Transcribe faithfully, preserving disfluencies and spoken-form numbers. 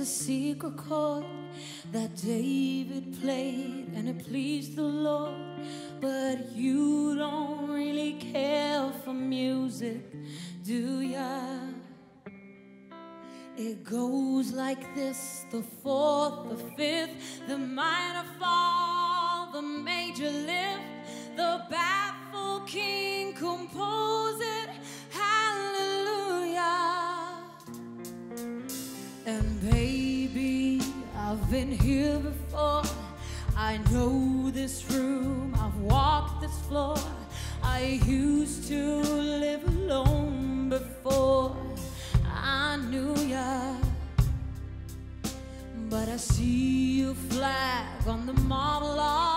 a secret chord that David played and it pleased the Lord. But you don't really care for music, do ya? It goes like this: the fourth, the fifth, the minor fall, the major lift, the baffled king compose it, hallelujah. And baby, I've been here before. I know this room, I've walked this floor. I used to live alone before I knew ya. But I see your flag on the marble arch.